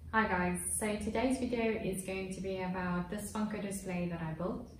Hi guys, so today's video is going to be about this Funko display that I built.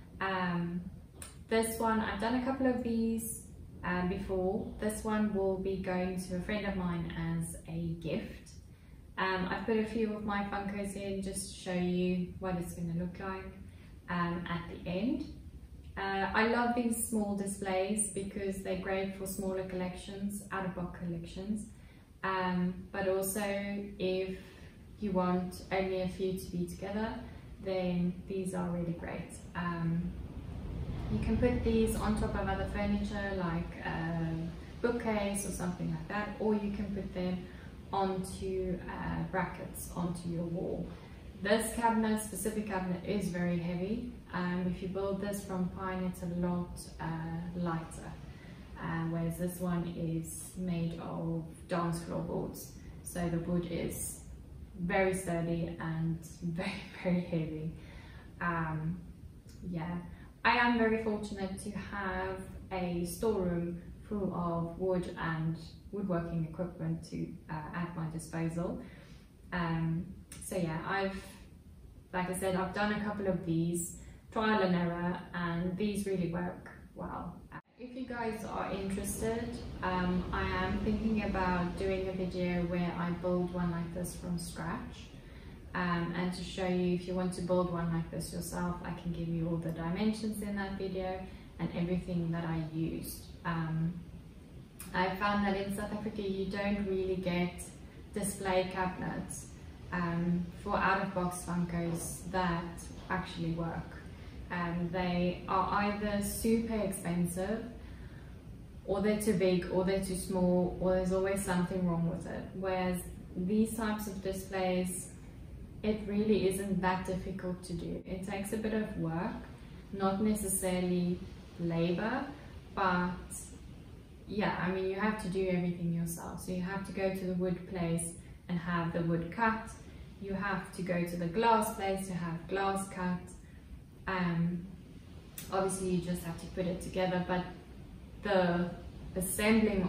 This one, I've done a couple of these before. This one will be going to a friend of mine as a gift. I've put a few of my Funkos in just to show you what it's going to look like at the end. I love these small displays because they're great for smaller collections, out-of-box collections, but also if you want only a few to be together, then these are really great. You can put these on top of other furniture like a bookcase or something like that, or you can put them onto brackets onto your wall. This cabinet, specific cabinet, is very heavy. If you build this from pine, it's a lot lighter, whereas this one is made of dance floor boards, so the wood is very sturdy and very heavy. Yeah, I am very fortunate to have a storeroom full of wood and woodworking equipment at my disposal. So yeah, like I said, I've done a couple of these, trial and error, and these really work well. If you guys are interested, I am thinking about doing a video where I build one like this from scratch, and to show you, if you want to build one like this yourself, I can give you all the dimensions in that video and everything that I used. I found that in South Africa you don't really get display cabinets for out-of-box Funkos that actually work. They are either super expensive, or they're too big, or they're too small, or there's always something wrong with it. Whereas these types of displays, it really isn't that difficult to do. It takes a bit of work, not necessarily labor, but yeah, I mean, you have to do everything yourself. So you have to go to the wood place and have the wood cut. You have to go to the glass place to have glass cut. Obviously you just have to put it together, but the assembling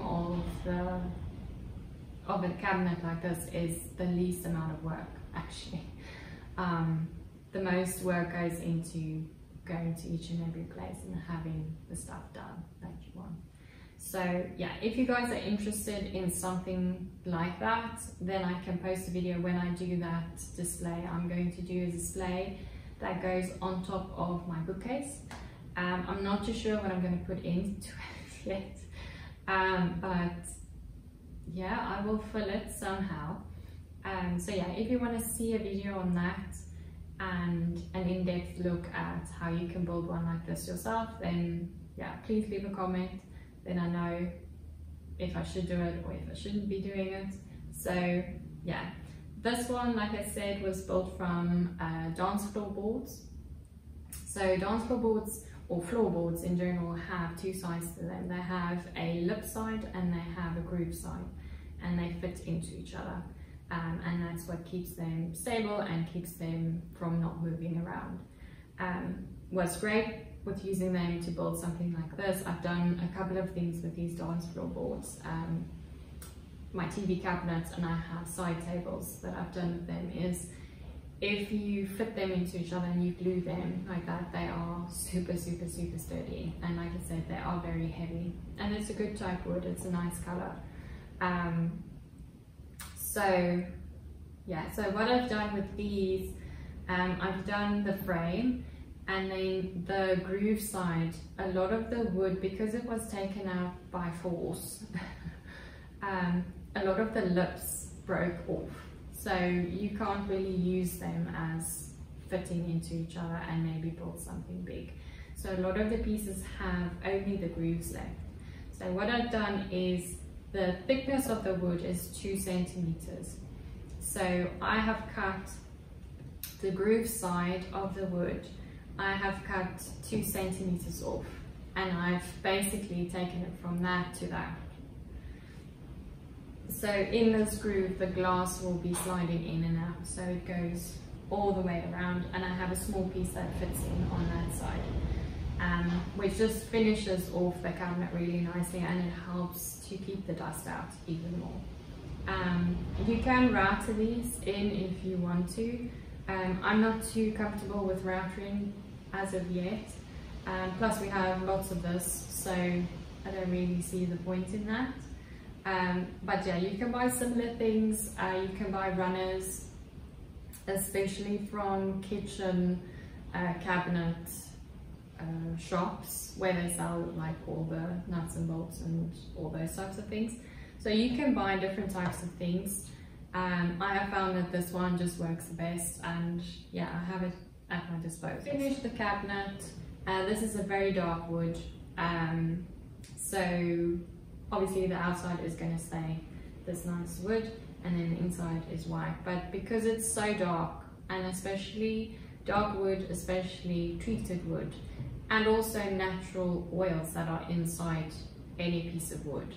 of a cabinet like this is the least amount of work, actually. The most work goes into going to each and every place and having the stuff done that you want. So yeah, if you guys are interested in something like that, then I can post a video when I do that display. I'm going to do a display that goes on top of my bookcase. I'm not too sure what I'm going to put into it yet, but yeah, I will fill it somehow. So yeah, if you want to see a video on that and an in-depth look at how you can build one like this yourself, then yeah, please leave a comment, then I know if I should do it or if I shouldn't be doing it. So yeah, this one, like I said, was built from dance floor boards. So dance floor boards, or floorboards in general, have two sides to them. They have a lip side and they have a groove side, and they fit into each other. And that's what keeps them stable and keeps them from not moving around. What's great with using them to build something like this, I've done a couple of things with these dance floor boards. My TV cabinets, and I have side tables that I've done with them, is if you fit them into each other and you glue them like that, they are super sturdy, and like I said, they are very heavy, and it's a good type wood, it's a nice color. So yeah, so what I've done with these, I've done the frame, and then the groove side, a lot of the wood, because it was taken out by force, a lot of the lips broke off, so you can't really use them as fitting into each other and maybe build something big. So a lot of the pieces have only the grooves left. So what I've done is, the thickness of the wood is 2 centimeters. So I have cut the groove side of the wood, I have cut 2 centimeters off, and I've basically taken it from that to that. So in this groove, the glass will be sliding in and out, so it goes all the way around, and I have a small piece that fits in on that side, which just finishes off the cabinet really nicely, and it helps to keep the dust out even more. You can router these in if you want to. I'm not too comfortable with routering as of yet. Plus we have lots of this, so I don't really see the point in that. But yeah, you can buy similar things. You can buy runners, especially from kitchen cabinet shops where they sell like all the nuts and bolts and all those types of things. So you can buy different types of things. I have found that this one just works the best, and yeah, I have it at my disposal. Finish the cabinet. This is a very dark wood, so obviously the outside is going to stay this nice wood, and then the inside is white. But because it's so dark, and especially dark wood, especially treated wood, and also natural oils that are inside any piece of wood,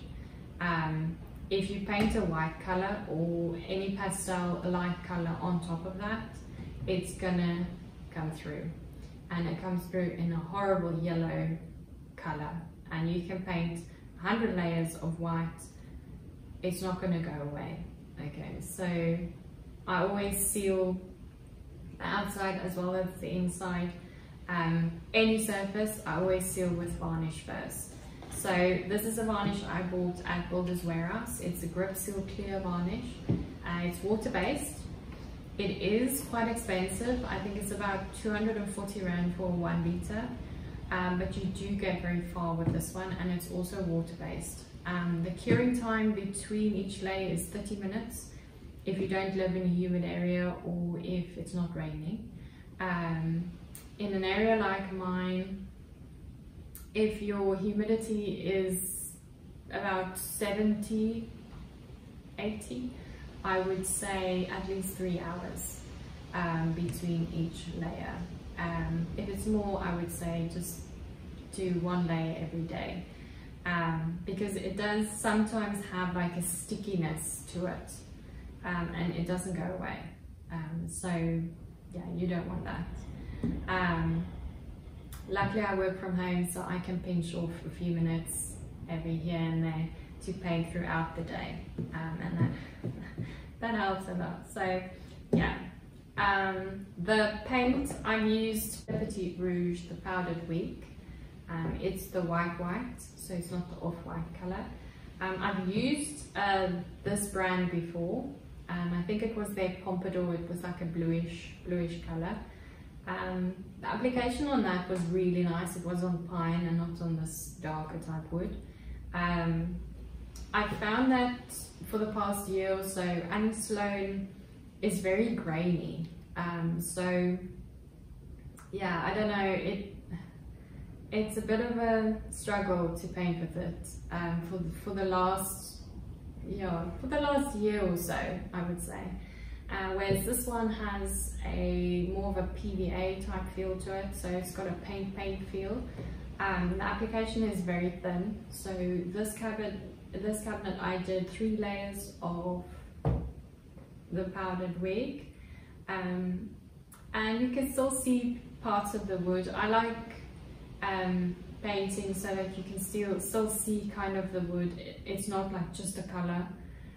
if you paint a white color or any pastel light color on top of that, it's gonna come through, and it comes through in a horrible yellow color. And you can paint 100 layers of white, it's not gonna go away. Okay, so I always seal the outside as well as the inside. Any surface I always seal with varnish first. So this is a varnish I bought at Builder's Warehouse. It's a Grip Seal Clear varnish. It's water-based. It is quite expensive. I think it's about 240 Rand for 1 liter. But you do get very far with this one, and it's also water-based. The curing time between each layer is 30 minutes if you don't live in a humid area or if it's not raining. In an area like mine, if your humidity is about 70, 80, I would say at least 3 hours between each layer. If it's more, I would say just do 1 layer every day, because it does sometimes have like a stickiness to it, and it doesn't go away. So yeah, you don't want that. Luckily I work from home, so I can pinch off a few minutes every here and there to paint throughout the day, and that helps a lot. So yeah, the paint I've used Petite Rouge, the powdered weak. It's the white, so it's not the off-white color. I've used this brand before. I think it was their Pompadour. It was like a bluish color. The application on that was really nice. It was on pine and not on this darker type wood. I found that for the past year or so, Annie Sloan is very grainy. So yeah, I don't know, it's a bit of a struggle to paint with it for the last year or so, I would say. Whereas this one has a more of a PVA type feel to it, so it's got a paint feel. The application is very thin, so this cabinet I did 3 layers of the powdered wig, and you can still see parts of the wood. I like painting so that you can still see kind of the wood. It's not like just a color.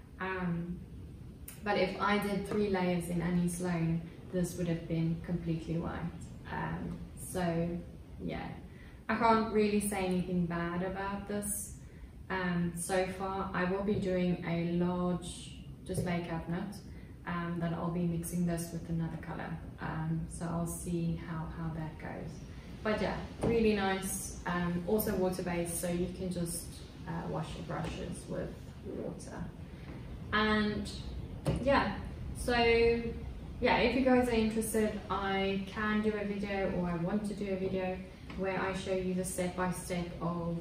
But if I did 3 layers in Annie Sloan, this would have been completely white. So yeah, I can't really say anything bad about this so far. I will be doing a large display cabinet that I'll be mixing this with another color. So I'll see how that goes. But yeah, really nice. Also water-based, so you can just wash your brushes with water. And yeah, so yeah, if you guys are interested, I can do a video, or I want to do a video where I show you the step-by-step of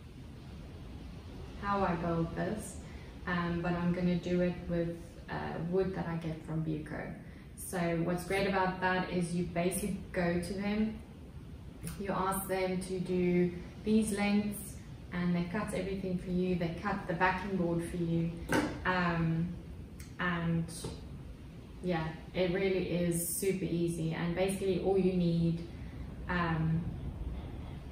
how I build this, but I'm going to do it with wood that I get from Buco. So what's great about that is you basically go to them, you ask them to do these lengths, and they cut everything for you. They cut the backing board for you, and yeah, it really is super easy. And basically all you need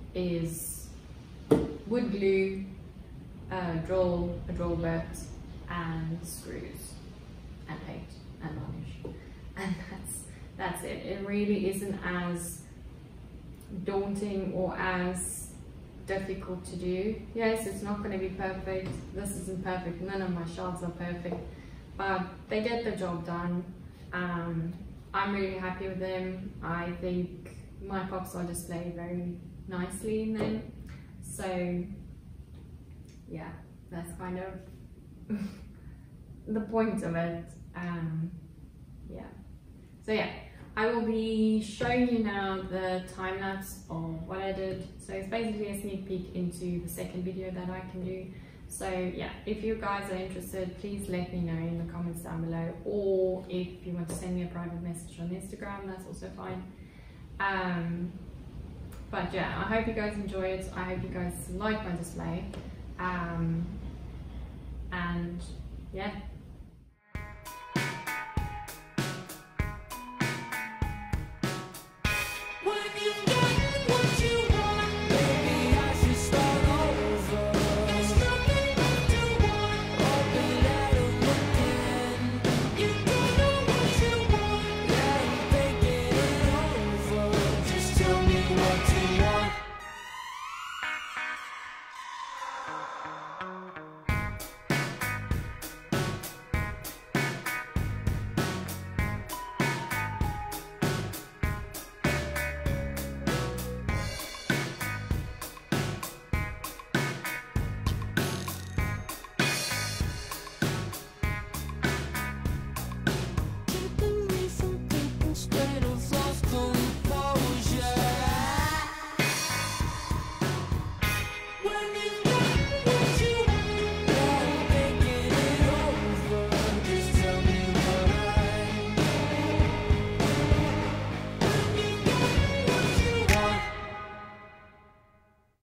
is wood glue, a drill bit, and screws and paint and varnish, and that's it. It really isn't as daunting or as difficult to do. Yes, it's not going to be perfect. This isn't perfect. None of my shelves are perfect, but they get the job done. I'm really happy with them. I think my pops are displayed very nicely in them. So yeah, that's kind of the point of it. Yeah. So yeah, I will be showing you now the time lapse of what I did. So it's basically a sneak peek into the second video that I can do. So yeah, if you guys are interested, please let me know in the comments down below, or if you want to send me a private message on Instagram, that's also fine. But yeah, I hope you guys enjoy it. I hope you guys like my display. And yeah. Straight